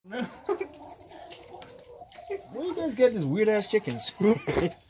Where you guys get these weird ass chickens?